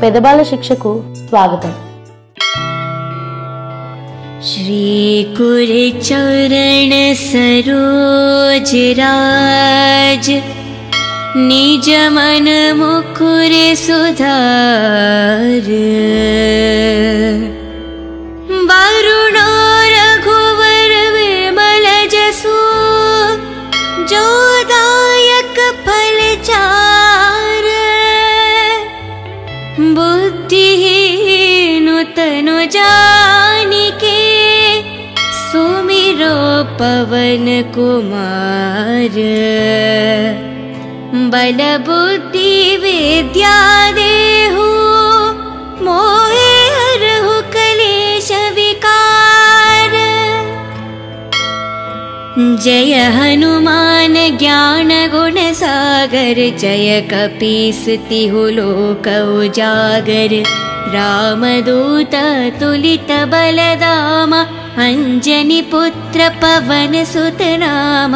పెదబాల శిక్షకు స్వాగతం. श्री गुरुचरण सरोज राज निज मन मुकुर सुधार वरुणो रघुवर विमल जसु जो दायक फल चार बुद्धिहीन तनु जानिके सुमिरो पवन कुमार बल बुद्धि विद्या देहु मोहे हरहु कलेश विकार जय हनुमान ज्ञान गुण सागर जय कपीस तिहु लोक उजागर रामदूत तुलित बलदाम अंजनी पुत्र पवन सुत नाम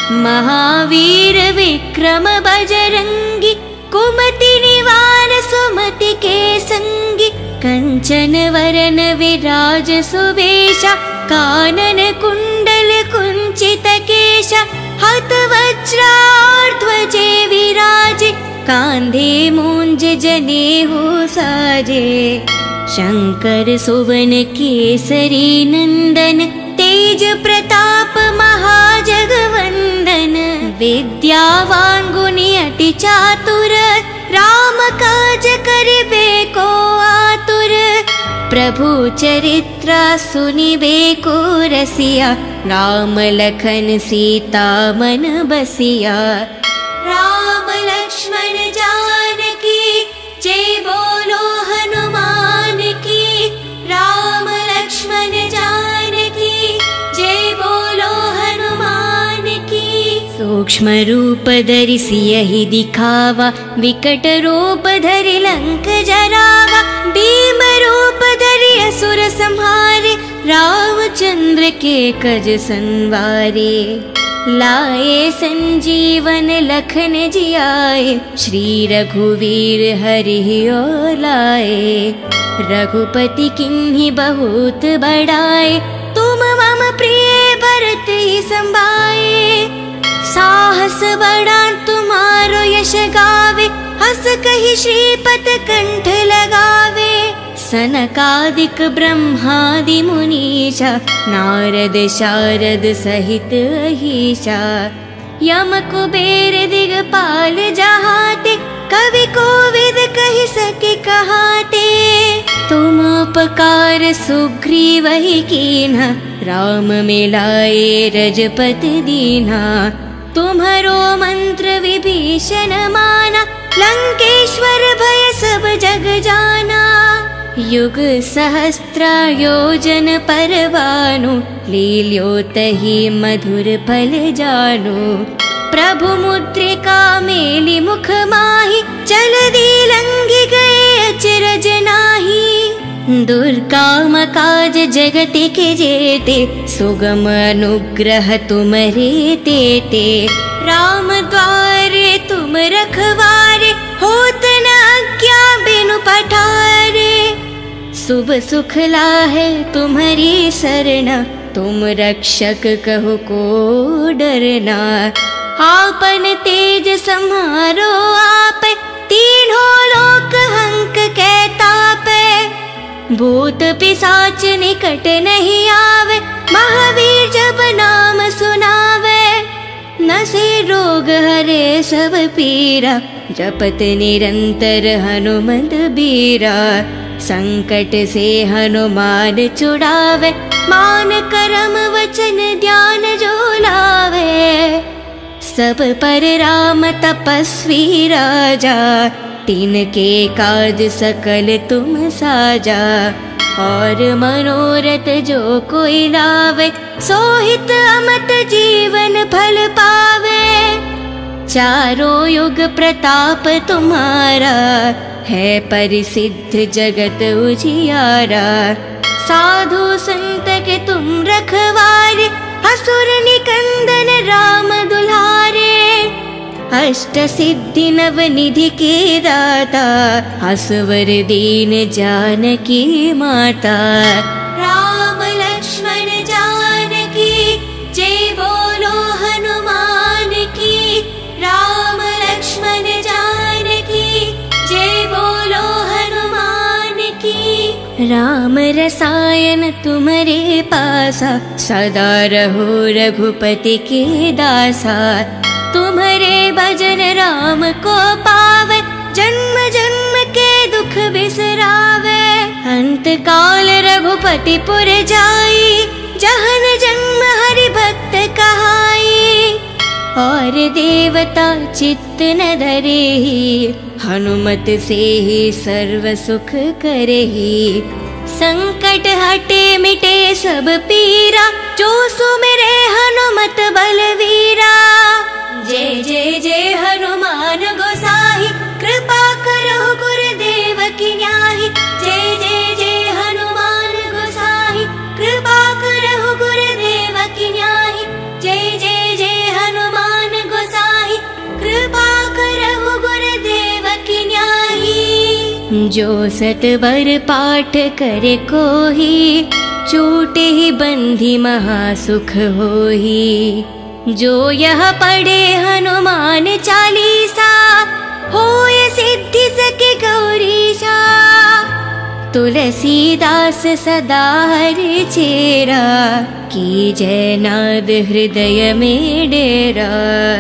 महावीर विक्रम बजरंगी कुमति निवार सुमति के संगी कंचन वरन विराज सुवेशा कानन कुंडल कुंचित केशा हत वज्राध्वजे विराजे कांधे मूंज जनेऊ साजे शंकर सुवन केसरी नंदन तेज प्रताप महाजगवंदन विद्यावान गुणी अति चातुर राम काज करिबे को आतुर प्रभु चरित्र सुनिबे को रसिया राम लखन सीता मन बसिया राम लक्ष्मण जानकी जय बोलो हनुमान की राम लक्ष्मण जानकी जय बोलो हनुमान की सूक्ष्म रूप धरि सियहि दिखावा विकट रूप धरि लंक जरावा भीम रूप धरि असुर संहारे रामचंद्र के कज संवारे लाए संजीवन लखन जियाए श्री रघुवीर हरि लाए रघुपति किन्हि बहुत बड़ाए तुम मम प्रिय भरत ही संभाए साहस बड़ा तुम्हारो यश गावे हस कहि श्रीपत कंठ लगावे सनकादिक ब्रह्मादि मुनीशा नारद शारद सहित अहीशा यम कुबेर दिगपाल जहाते कवि कोविद कहि सके कहाते तुम उपकार सुग्रीव ही कीन्हा राम मिलाए रजपति दीन्हा तुम्हारो मंत्र विभीषण माना लंकेश्वर भय सब जग जाना युग सहस्त्र योजन पर भानु लील्योतहि मधुर फल जानु प्रभु मुद्रिका मेलि मुख माहि जलधि लंघि गए अचरज नाही दुर्गम काज जगति के जेते सुगम अनुग्रह तुम्हारे तेते राम द्वारे तुम रखवारे होत न आज्ञा बिनु पठारे शुभ सुख लाहे तुम्हारी शरणा तुम रक्षक कहु को डरना आपन तेज सम्हारो आप तीनों लोक हंक के तापे भूत पिशाच निकट नहीं आवे महावीर जब नाम सुनावे नसे रोग हरे सब पीरा जपत निरंतर हनुमत बीरा संकट से हनुमान छुड़ावे मान करम वचन ध्यान जो लावे सब पर राम तपस्वी राजा तिनके काज सकल तुम साजा और मनोरथ जो कोई लावे सोहित अमत जीवन फल पावे चारों युग प्रताप तुम्हारा है परिसिद्ध जगत उजियारा साधु संत के तुम रखवारे असुर निकंदन राम दुलारे अष्ट सिद्धि नवनिधि के दाता, असवर दीन जानकी माता। राम लक्ष्मण जानकी जय बोलो हनुमान की। राम लक्ष्मण जानकी जय बोलो हनुमान की। राम रसायन तुम्हारे पासा, सदा रहो रघुपति के दासा। तुम्हारे भजन राम को पावे, जन्म जन्म के दुख बिसरावे। अंत काल रघुपति पुर जाई, जहन जन्म हरि भक्त कहाई। और देवता चित्त न धरेहि, हनुमत से ही सर्व सुख करेहि। संकट हटे मिटे सब पीरा, जो सुमिरे हनुमत बलवीरा। जय जय जय हनुमान गोसाई, कृपा करो गुरुदेव की न्याही। जय जय जय हनुमान गोसाई, कृपा करो गुरुदेव की न्याही। जय जय जय हनुमान गोसाई, कृपा करो गुरुदेव की न्याही। जो सतबर पाठ करे कोही, छूटे ही बंधी महासुख होही। जो यह पढ़े हनुमान चालीसा, होय सिद्धि सके गौरीशा। तुलसीदास सदा हरि चेरा, की जय नाद हृदय में डेरा।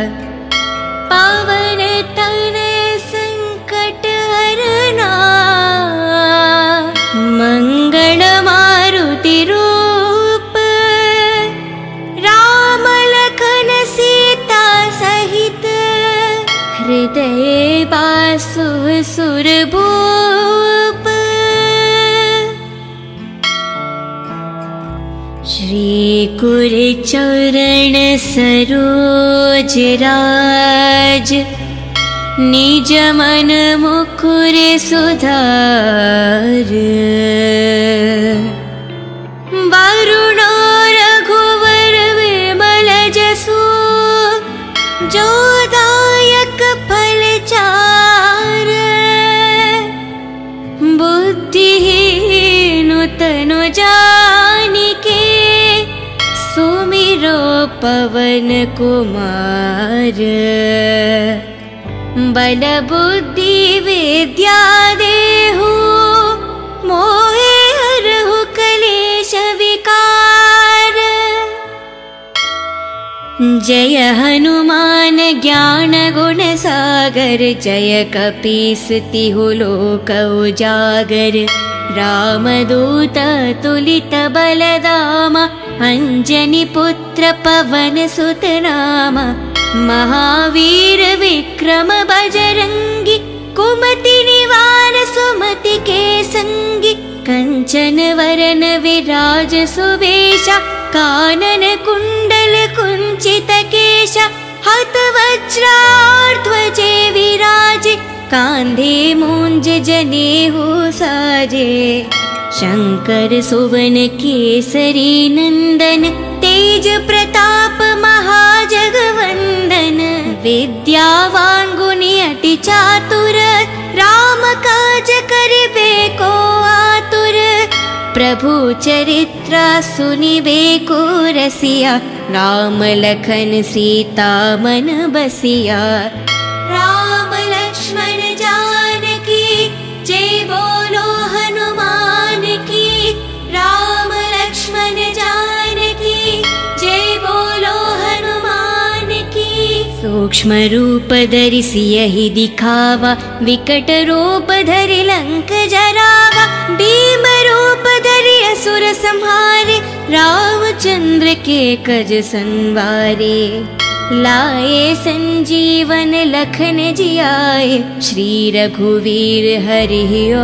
पावन तन संकट हरना, मंगल मारुति रूप। राम लखन सीता सहित, हृदय बासु सुरभूप। श्री कुर चरण सरोज राज, निज मन मुकुर सुधार। वरुणो रघुवर विमल जसु, जो दायक फल चार। बुद्धिहीन तनु जानिके, सुमिरो पवन कुमार। बल बुद्धि विद्या देहु, मोहे हरहु कलेश विकार। जय हनुमान ज्ञान गुण सागर, जय कपीस तिहु लोक उजागर। रामदूत तुलित बलदामा, अंजनी पुत्र पवन सुत नामा। महावीर विक्रम बजरंगी, कुमति निवार सुमति के संगी। कंचन वरन विराज सुवेशा, कानन कुंडल कुंचित केशा। हत वज्राध्वजे विराजे, कांधे मूंज जनेऊ साजे। शंकर सुवन केसरी नंदन, तेज प्रताप महाजगवंदन। विद्यावान गुणी अति चातुर, राम काज करिबे को आतुर। प्रभु चरित्र सुनिबे को रसिया, राम लखन सीता मन बसिया। राम लक्ष्मण जानकी जय बोलो हनुमान की। राम लक्ष्मण जानकी जय बोलो हनुमान की। सूक्ष्म रूप धरि सियहि दिखावा, विकट रूप धरि लंक जरावा। भीम रूप धरि असुर संहारे, रामचंद्र के कज संवारे। लाए संजीवन लखन जियाए, श्री रघुवीर हरि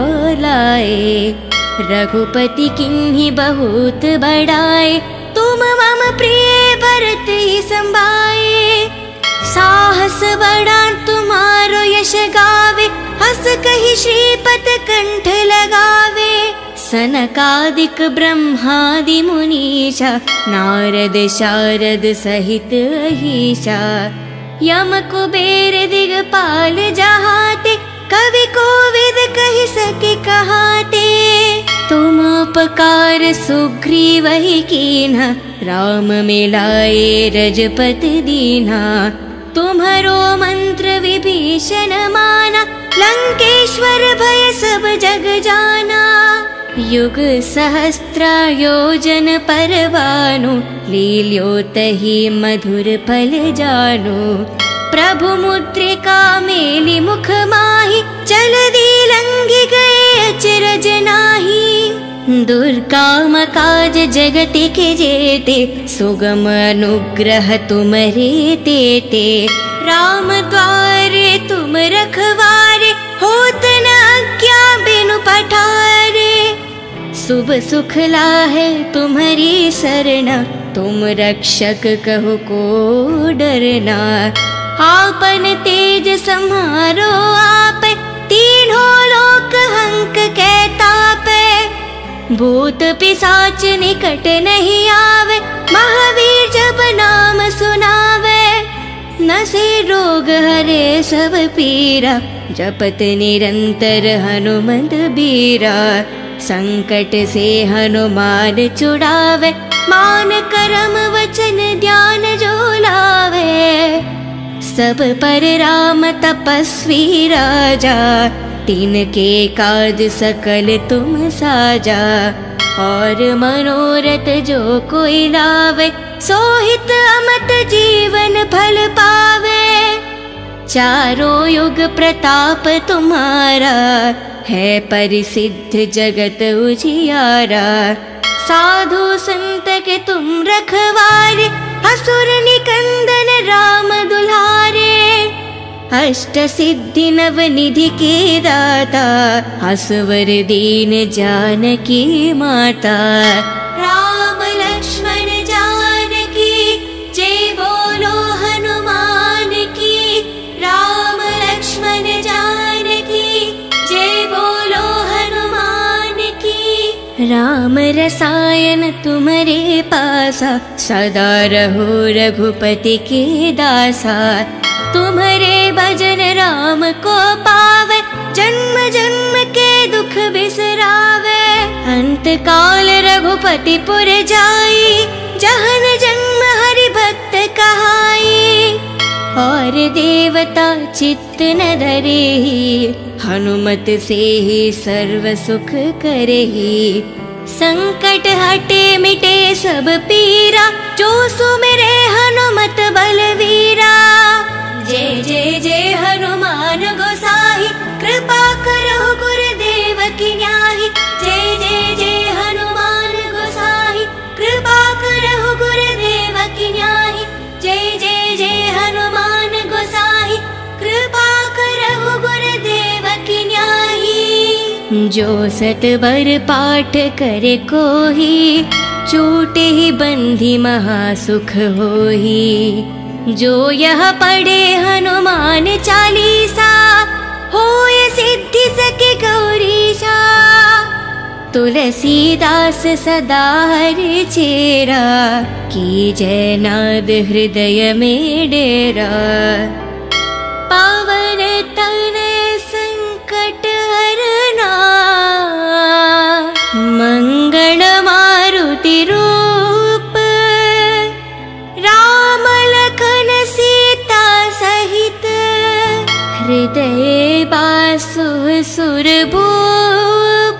लाए। रघुपति किन्हीं बहुत बड़ाए, तुम मम प्रिय भरत ही संभाए। साहस बड़ा तुम्हारो यश गावे, हस कहि श्रीपत कंठ लगावे। सनकादिक ब्रह्मादि मुनीशा, नारद शारद सहित अहीशा। यम कुबेर दिगपाल जहाते, कवि कोविद कहि सके कहाते। तुम उपकार सुग्रीव ही कीन्हा, राम मिलाए रजपति दीन्हा। तुम्हरो मंत्र विभीषण माना, लंकेश्वर भय सब जग जाना। युग सहस्त्र योजन पर भानु, लील्यो तहि मधुर फल जानु। प्रभु मुद्रिका मेलि मुख माहि, जलधि लंघि गए अचरज नाहि। दुर्गम काज जगति के जेते, सुगम अनुग्रह तुम्हरे तेते। राम द्वारे तुम रखवारे, होत न आज्ञा बिनु पठारे। शुभ सुख लाहे तुम्हारी सरना, तुम रक्षक कहो को डरना। आपन तेज सम्हारो आपे, तीनों लोक हंक कै तापे। भूत पिशाच निकट नहीं आवे, महावीर जब नाम सुनावे। नसे रोग हरे सब पीरा, जपत निरंतर हनुमंत बीरा। संकट से हनुमान छुड़ावे, मान करम वचन ध्यान जो लावे। सब पर राम तपस्वी राजा, तिनके काज सकल तुम साजा। और मनोरथ जो कोई लावे, सोहित अमत जीवन फल पावे। चारों युग प्रताप तुम्हारा, है परिसिद्ध जगत उजियारा। साधु संत के तुम रखवारे, असुर निकंदन राम दुलारे। अष्ट सिद्धि नव निधि के दाता, असवर दीन जानकी माता। राम लक्ष्मण जानकी, जय बोलो हनुमान की। राम लक्ष्मण जानकी, जय बोलो हनुमान की। राम रसायन तुम्हारे पासा, सदा रहो रघुपति के दासा। तुम्हारे भजन राम को पावे, जन्म जन्म के दुख बिसरावे। अंत काल रघुपति पुर जाई, जहन जन्म हरि भक्त कहाई। और देवता चित्त न धरेहि, हनुमत से ही सर्व सुख करेहि। संकट हटे मिटे सब पीरा, जो सुमिरे हनुमत बलवीरा। जय जय जय हनुमान गोसाई, कृपा करो गुरुदेव की न्याही। जय जय जय हनुमान गोसाई, कृपा करो गुरुदेव की न्याही। जय जय जय हनुमान गोसाई, कृपा करो गुरुदेव की न्याही। जो सतबर पाठ करे कोही, छूटे ही बंधी महासुख होही। जो यह पढ़े हनुमान चालीसा, होय सिद्धि सके गौरीशा। तुलसीदास सदा हरि चेरा, की जय नाद हृदय में डेरा। पावन तनय संकट हरना, मंगल मारुति रूप। राम लखन सीता सहित, हृदय बासु सुरभूप।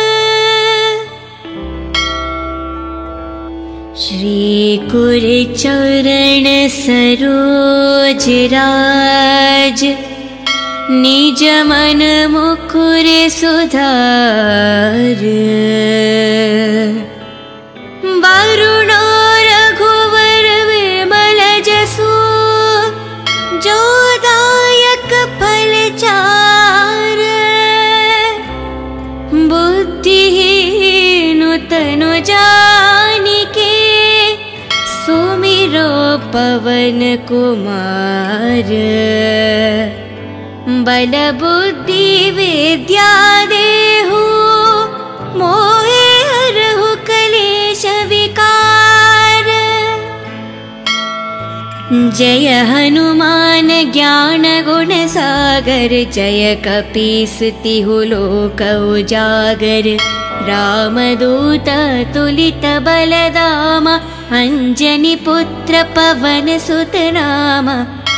श्री गुर चरण सरोज राज, निज मन मुकुर सुधार। वरुण रघुवर विमल जसु, जो दायक फल चार। बुद्धिहीन तनु जानिके, सुमिरो पवन कुमार। बल बुद्धि विद्या देहु, मोहे हरहु कलेश विकार। जय हनुमान ज्ञान गुण सागर, जय कपीस तिहु लोक उजागर। रामदूत तुलित बलधामा, अंजनी पुत्र पवन सुत नामा।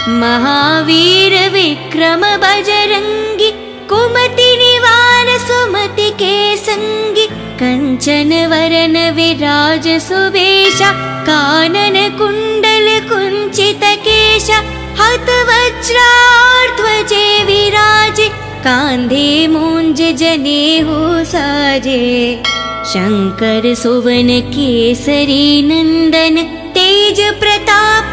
महावीर विक्रम बजरंगी, कुमति निवार सुमति के संगी। कंचन वरन विराज सुबेशा, कानन कुंडल कुंचित केशा। हत वज्राध्वजे विराजे, कांधे मूंज जनेऊ साजे। शंकर सुवन केसरी नंदन, तेज प्रताप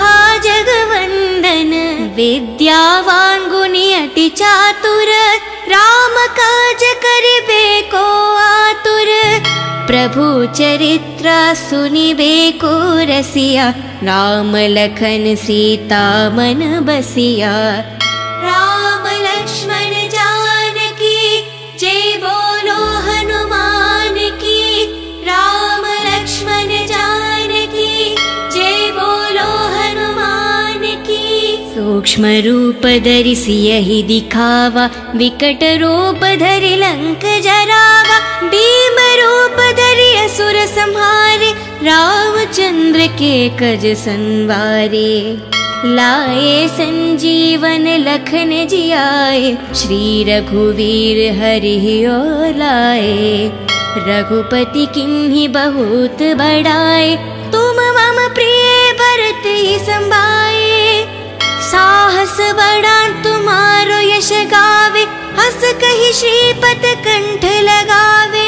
महाजगवंदन। विद्यावान गुणी अति चातुर, राम काज करिबे को आतुर। प्रभु चरित्र सुनिबे को रसिया, राम लखन सीता मन बसिया। राम लक्ष्मण जानकी, जय बोलो हनुमान की। राम लक्ष्मण जानकी, जय बोलो हनुमान की। सूक्ष्म रूप धरि सियहि दिखावा, विकट रूप धरि लंक जरावा। भीम रूप धरि असुर संहारे, रामचंद्र के कज संवारे। लाए संजीवन लखन जियाए, श्री रघुवीर हरि ओर लाए। रघुपति किन्हि बहुत बड़ाए, तुम मम प्रिय भरत ही संभाए। साहस बढ़ान तुम्हारो यश गावे, हस कहि श्रीपत कंठ लगावे।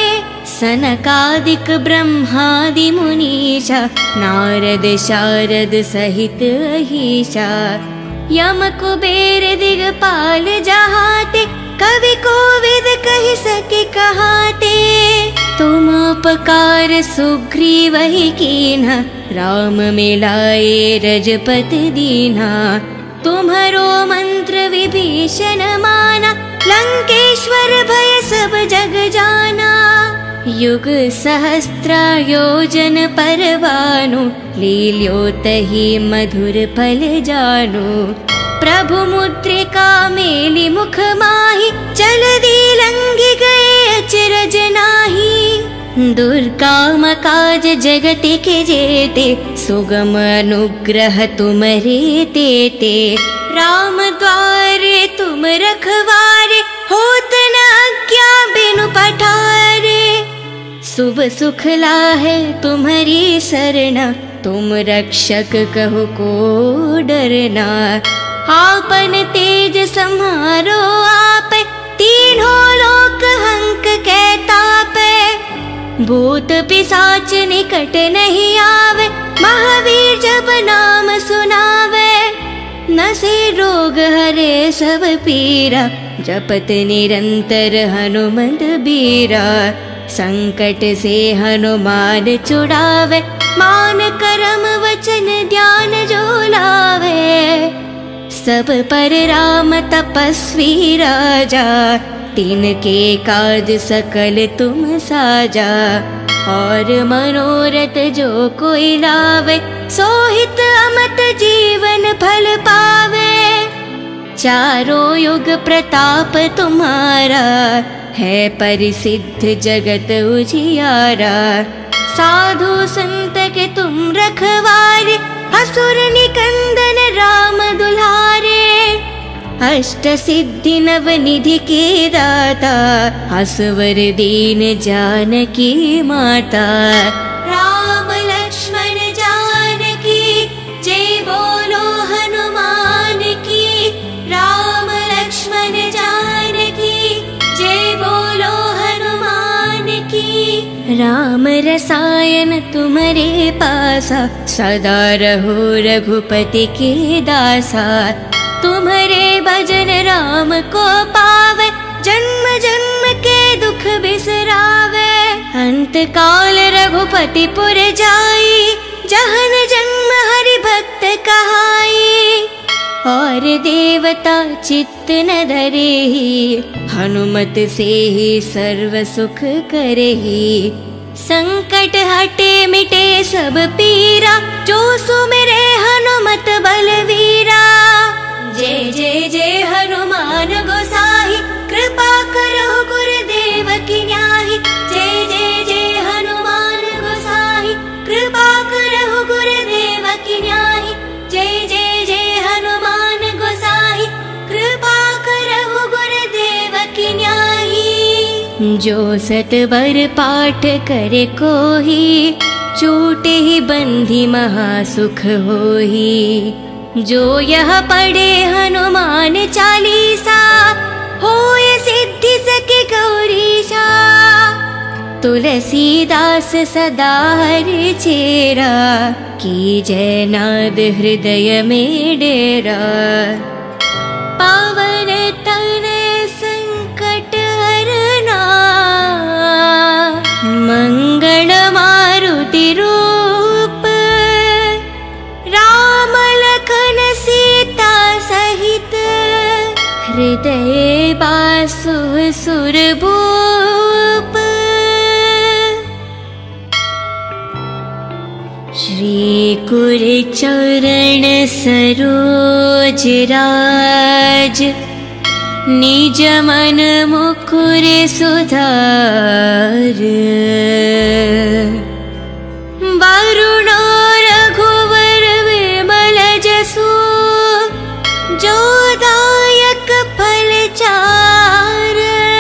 सनकादिक ब्रह्मादि मुनीषा, नारद शारद सहित अहीशा। यम कुबेर दिगपाल जहाते, कवि कोविद कहि सके कहाते। तुम उपकार सुग्रीवहि कीन्हा, राम मिलाए रजपति दीन्हा। तुम्हरो मंत्र विभीषण माना, लंकेश्वर भय सब जग जाना। युग सहस्त्र योजन पर भानु, लील्योतहि मधुर फल जानु। प्रभु मुद्रिका मेलि मुख माहि, जलधि लंघि गए अचरज नाहि। दुर्गम काज जगति के जेते, सुगम अनुग्रह तुम्हरे तेते। राम द्वारे तुम रखवारे, होत न आज्ञा बिनु पठारे। शुभ सुख लाहे तुम्हारी सरना, तुम रक्षक कहो को डरना। आपन तेज सम्हारो आप, तीनों लोक हंक के तापे। भूत पिशाच निकट नहीं आवे, महावीर जब नाम सुनावे। नसे रोग हरे सब पीरा, जपत निरंतर हनुमत बीरा। संकट से हनुमान छुड़ावे, मान करम वचन ध्यान जो लावे। सब पर राम तपस्वी राजा, तिनके काज सकल तुम साजा। और मनोरथ जो कोई लावे, सोहित अमत जीवन फल पावे। चारों युग प्रताप तुम्हारा, है परिसिद्ध जगत उजियारा। साधु संत के तुम रखवारे, असुर निकंदन राम दुलारे। अष्ट सिद्धि नव निधि के दाता, असवर दीन जानकी माता। राम लक्ष्मण जानकी, जय बोलो हनुमान की। राम लक्ष्मण जानकी, जय बोलो हनुमान की। राम रसायन तुम्हारे पासा, सदा रहो रघुपति के दासा। तुम्हारे भजन राम को पावे, जन्म जन्म के दुख बिसरावे। अंत काल रघुपति पुर जाई, जहन जन्म हरि भक्त कहाई। और देवता चित्त न धरेहि, हनुमत से ही सर्व सुख करेहि। संकट हटे मिटे सब पीरा, जो सुमिरे हनुमत बलवीरा। जय जय जय हनुमान गोसाई, कृपा करो गुरुदेव की न्याही। जय जय जय हनुमान गोसाई, कृपा करो गुरुदेव की न्याही। जय जय जय हनुमान गोसाई, कृपा करो गुरुदेव की न्याही। जो सतबर पाठ करे कोही, छूटे ही बंधी महासुख होही। जो यह पढ़े हनुमान चालीसा, होय सिद्धि सके गौरीशा। तुलसीदास सदा हरि चेरा, की जय नाद हृदय में डेरा। पावन तनय संकट हरना, मंगल मारुति रूप। राम लखन सीता सहित, हृदय बासु सुरभूप। श्री गुर चरण सरोज राज, निज मन मुकुर सुधार। वरुण रघुवर विमल जसु, जो दायक फल चार।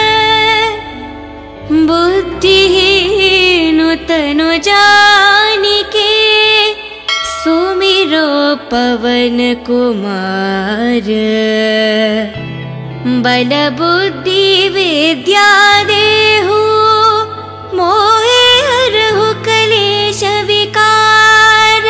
बुद्धिहीन तनु जानिके, सुमिरो पवन कुमार। बल बुद्धि विद्या देहु, मोहे हरहु कलेश विकार।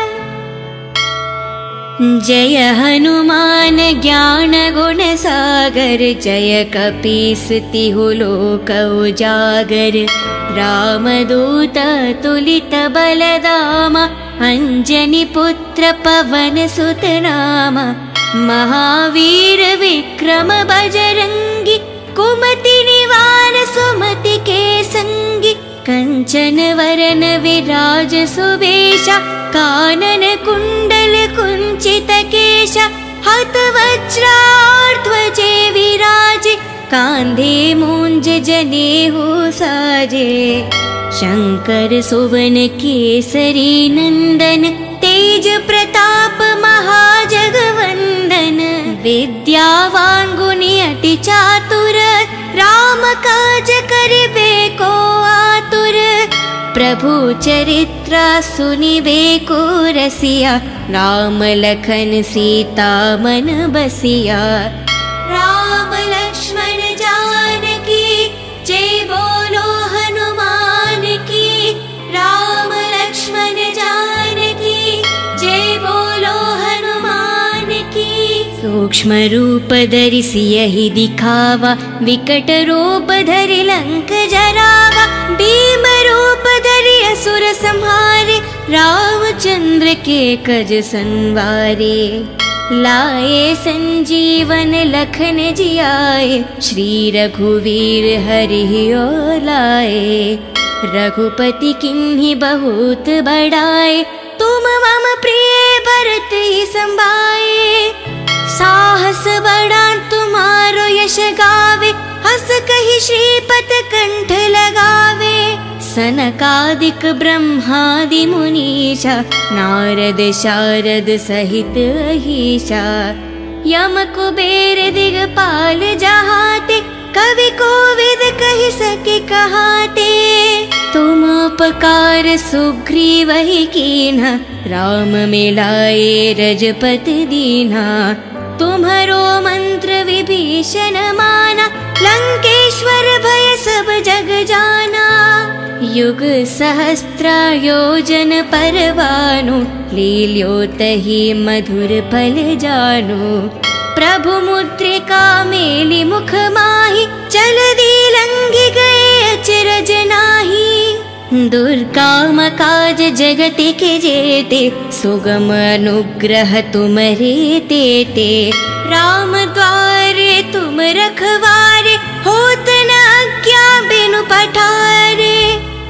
जय हनुमान ज्ञान गुण सागर, जय कपीस तिहु लोक उजागर। रामदूत तुलित बलदामा, अंजनी पुत्र पवन सुत नामा। महावीर विक्रम बजरंगी, कुमति निवार सुमति के संगी। कंचन वरन विराज सुवेशा, कानन कुंडल कुंचित केशा। हत वज्रार ध्वजे विराजे, कांधे मूंज जनेऊ साजे। शंकर सुवन केसरी नंदन, तेज प्रताप महाजगवंदन। विद्यावान गुणी अति चातुर, राम काज करिबे को आतुर। प्रभु चरित्र सुनिबे को रसिया, राम लखन सीता मन बसिया। राम लक्ष्मण जानकी, जय बोलो हनुमान की। राम लक्ष्मण जानकी, जय बोलो हनुमान की। सूक्ष्म रूप धरि सियहि दिखावा, विकट रूप धरि लंक जरावा। भीम रूप धरि असुर संहारे, रामचंद्र के कज संवारे। लाए संजीवन लखन जियाए, श्री रघुवीर हरि ओर लाए। रघुपति किन्हीं बहुत बड़ाए, तुम मम प्रिय भरत ही संभाए। साहस बड़ा तुम्हारो यश गावे, हस कहि श्रीपत कंठ लगावे। सनकादिक ब्रह्मादि मुनीषा, नारद शारद सहित अहीशा। यम कुबेर दिगपाल जहाते, कवि कोविद कहि सके कहाते। तुम उपकार सुग्रीव ही कीन्हा, राम मिलाए रजपति दीन्हा। तुम्हारो मंत्र विभीषण माना, लंकेश्वर भय सब जग जाना। युग सहस्त्र योजन पर भानु, लील्योतहि मधुर फल जानु। प्रभु मुद्रिका मेलि मुख माहि, जलधि लंघि गए अचरज नाहि। दुर्गम काज जगति के जेते, सुगम अनुग्रह तुम्हारे तेते। राम द्वारे तुम रखवारे, होत न आज्ञा बिनु पठारे।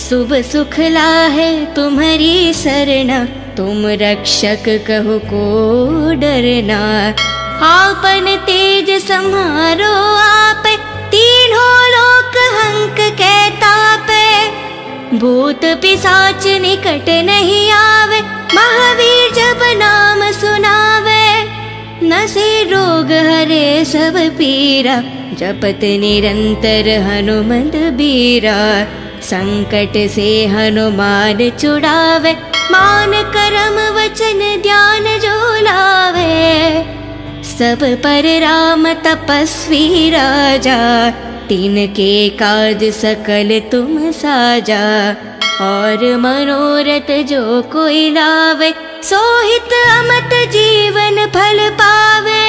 शुभ सुख लाहे तुम्हारी शरण, तुम रक्षक कहो को डरना। आपन तेज सम्हारो आप, तीनों लोक हंक कहता पे। भूत पिशाच निकट नहीं आवे, महावीर जब नाम सुनावे। नसे रोग हरे सब पीरा, जपत निरंतर हनुमंत बीरा। संकट से हनुमान छुड़ावे, मान करम वचन ध्यान जो लावे। सब पर राम तपस्वी राजा, तिनके काज सकल तुम साजा। और मनोरथ जो कोई लावे, सोहित अमत जीवन फल पावे।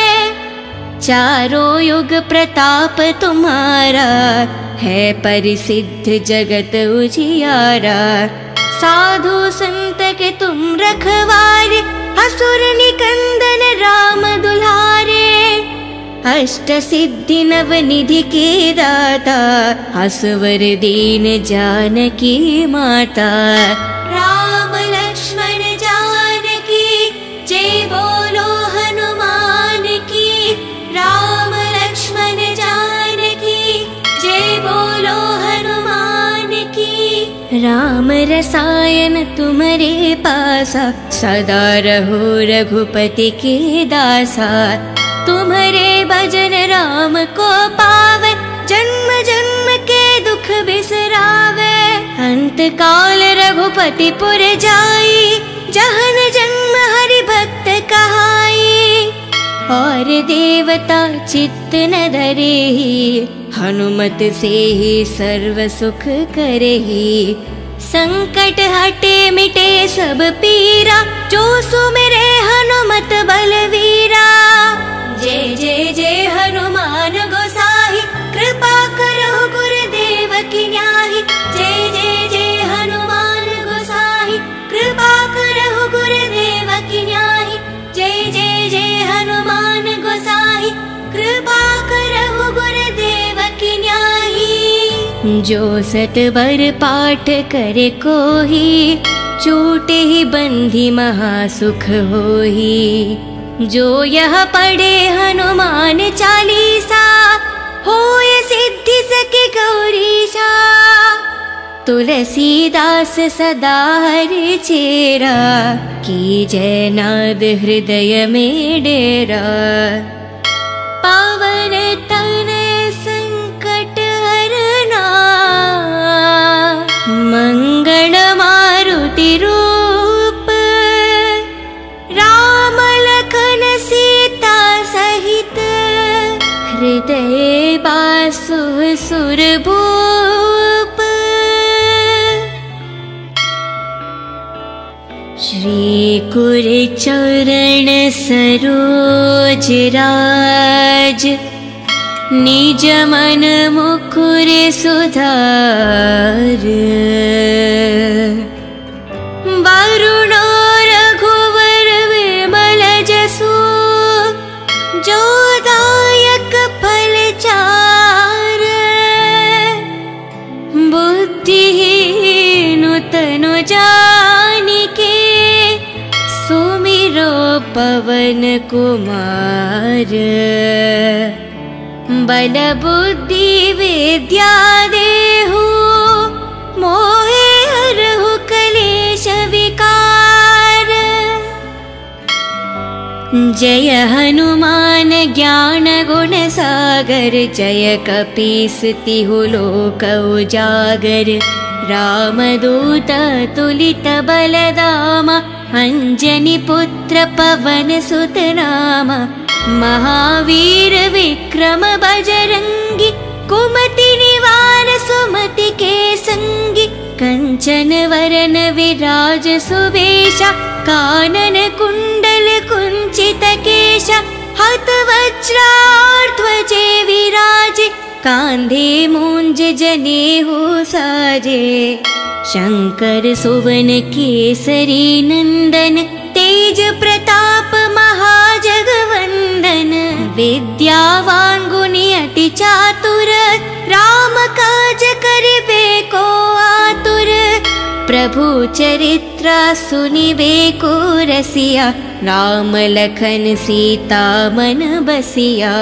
चारों युग प्रताप तुम्हारा, है परिसिद्ध जगत उजियारा। साधु संत के तुम रखवारे, असुर निकंदन राम दुलारे। अष्ट सिद्धि नव निधि के दाता, असवर दीन जानकी माता। राम लक्ष्मण जानकी, जय बोलो हनुमान की। राम लक्ष्मण जानकी, जय बोलो हनुमान की। राम रसायन तुम्हारे पासा, सदा रहो रघुपति के दासा। तुम्हारे भजन राम को पावे, जन्म जन्म के दुख बिसरावे। अंत काल रघुपति पुर जाई, जहन जन्म हरि भक्त कहाई। और देवता चित्त न धरेहि, हनुमत से ही सर्व सुख करेहि। संकट हटे मिटे सब पीरा, जो सुमिरे हनुमत बलवीरा। जय जय जय हनुमान गोसाई, कृपा करो गुरुदेव की न्याही। जय जय जय हनुमान गोसाई, कृपा करो गुरुदेव की न्याही। जय जय जय हनुमान गोसाई, कृपा करो गुरुदेव की न्याही। जो सतबर पाठ करे कोही, छूटे ही बंधी महासुख होही। जो यह पढ़े हनुमान चालीसा, होय सिद्धि सके गौरीशा। तुलसीदास सदा हरि चेरा, की जय नाद हृदय में डेरा। पावन तनय संकट हरना, मंगल मारुति रूप। राम लखन सीता सहित, हृदय बासु सुरभूप। श्री कुर चरण सरोज राज, निज मन मुकुर सुधार। वरुणो रघुवर विमल जसु, जो दायक फल चार। बुद्धिहीन तनु जानिके, सुमिरो पवन कुमार। बल बुद्धि विद्या देहु, मोहे हरहु कलेश विकार। जय हनुमान ज्ञान गुण सागर, जय कपीस तिहु लोक उजागर। रामदूत तुलित बलधामा, अंजनी पुत्र पवन सुत नामा। महावीर विक्रम बजरंगी, कुमति निवार सुमति के संगी। कंचन वरन विराज सुवेशा, कानन कुंडल कुंचित केशा। हत वज्रार ध्वजे विराजे, कांधे मूंज जनेऊ साजे। शंकर सुवन केसरी नंदन, तेज प्रताप महाजगवंदन। विद्यावान गुणी अति चातुर, राम काज करिबे को आतुर। प्रभु चरित्र सुनिबे को रसिया, राम लखन सीता मन बसिया।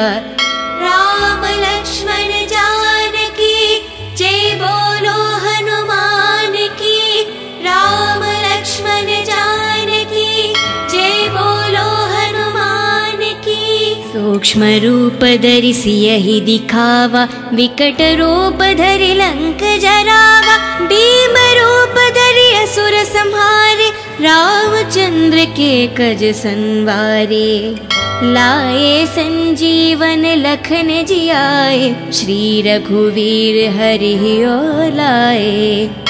राम लक्ष्मण जानकी जय बोलो हनुमान की, राम लक्ष्मण जानकी जय बोलो हनुमान की। सूक्ष्म रूप धरि सियहि दिखावा, विकट रूप धरि लंक जरावा। भीम रूप धरि असुर संहारे, रामचंद्र के कज संवारे। लाए संजीवन लखन जियाए, श्री रघुवीर हरि लाए।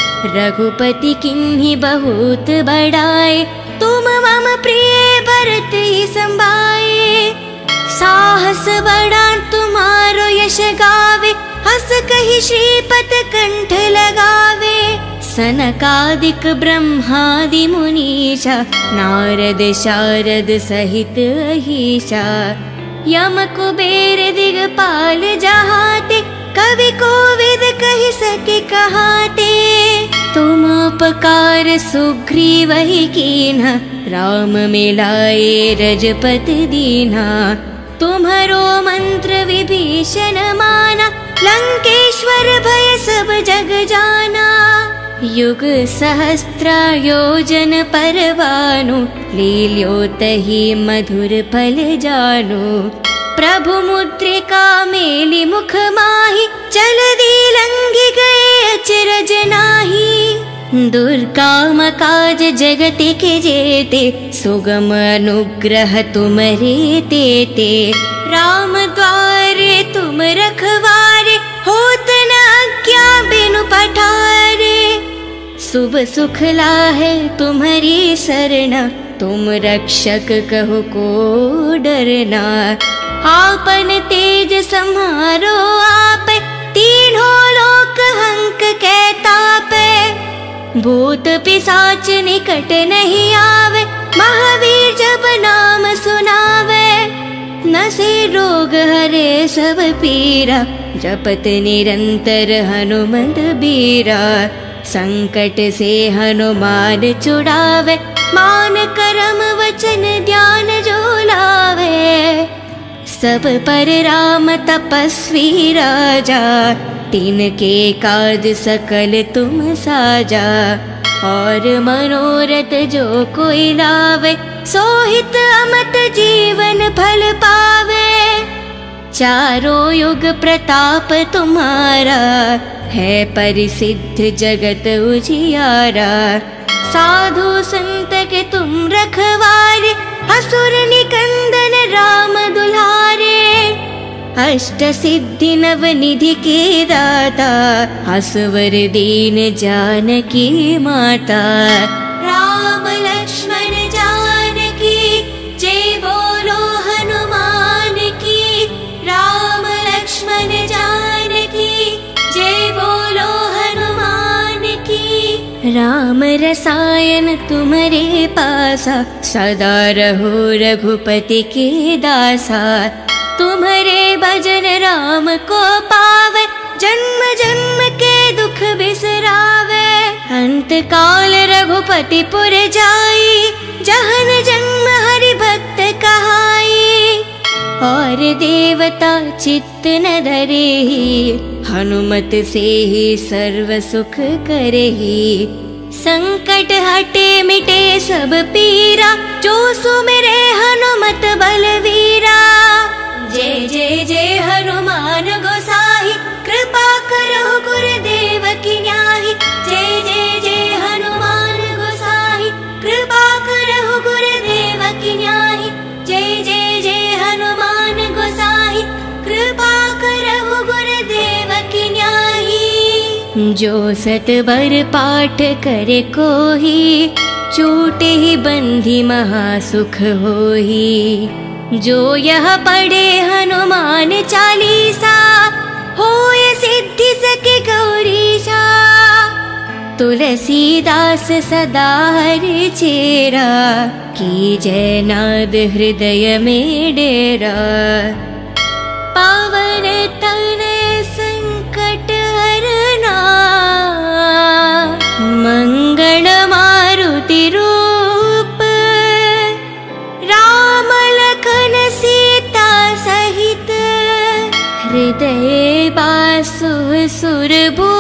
रघुपति किन्हि बहुत बड़ाए, तुम मम प्रिय भरत ही संभाए। साहस बड़ा तुम्हारो यश गावे, हस कहि श्रीपत कंठ लगावे। सनकादिक ब्रह्मादि मुनीषा, नारद शारद सहित अहीशा। यम कुबेर दिगपाल जहाते, कवि कोविद कहि सके कहाते। तुम उपकार सुग्रीवहि कीन्हा, राम मिलाए रजपति दीन्हा। तुम्हरो मंत्र विभीषण माना, लंकेश्वर भय सब जग जाना। युग सहस्त्र योजन पर भानु, लील्योतहि मधुर फल जानु। प्रभु मुद्रिका मेलि मुख माहि, जलधि लंघि गए अचरज नाहि। दुर्गम काज जगत के जेते, सुगम अनुग्रह तुमरे तेते। राम द्वारे तुम रखवारे, होत न आज्ञा बिनु पठारे। शुभ सुख लाहे तुम्हारी सरना, तुम रक्षक कहो को डरना। आपन तेज सम्हारो आपे, तीनों लोक हंक के तापे। भूत पिशाच निकट नहीं आवे, महावीर जब नाम सुनावे। नसे रोग हरे सब पीरा, जपत निरंतर हनुमत बीरा। संकट से हनुमान छुड़ावे, मान करम वचन ध्यान जो लावे। सब पर राम तपस्वी राजा, तिनके काज सकल तुम साजा। और मनोरथ जो कोई लावे, सोहित अमत जीवन फल पावे। चारों युग प्रताप तुम्हारा, है परिसिद्ध जगत उजियारा। साधु संत के तुम रखवारे, असुर निकंदन राम दुलारे। अष्ट सिद्धि नव निधि के दाता, असवर दीन जानकी माता। राम लक्ष्मण जानकी जय बोलो हनुमान की, राम लक्ष्मण जानकी जय बोलो हनुमान की। राम रसायन तुम्हारे पासा, सदा रहो रघुपति के दासा। तुम्हारे भजन राम को पावे, जन्म जन्म के दुख बिसरावे। अंत काल रघुपति पुर जाई, जहन जन्म हरि भक्त कहाई। और देवता चित्त न धरेहि, हनुमत से ही सर्व सुख करेहि। संकट हटे मिटे सब पीरा, जो सुमिरे हनुमत बलवीरा। जय जय जय हनुमान गोसाई, कृपा करो गुरुदेव की न्याही। जय जय जय हनुमान गोसाई, कृपा करो गुरुदेव की न्याही। जय जय जय हनुमान गोसाई, कृपा करो गुरुदेव की न्याही। जो सत बर पाठ करे कोही, छूटे ही बंधी महासुख होही। जो यह पढ़े हनुमान चालीसा, होय सिद्धि सके गौरीशा। तुलसीदास सदा हरि चेरा, की जय नाद हृदय में डेरा। पावन तनय संकट हरना, मंगल असुर सुर भूप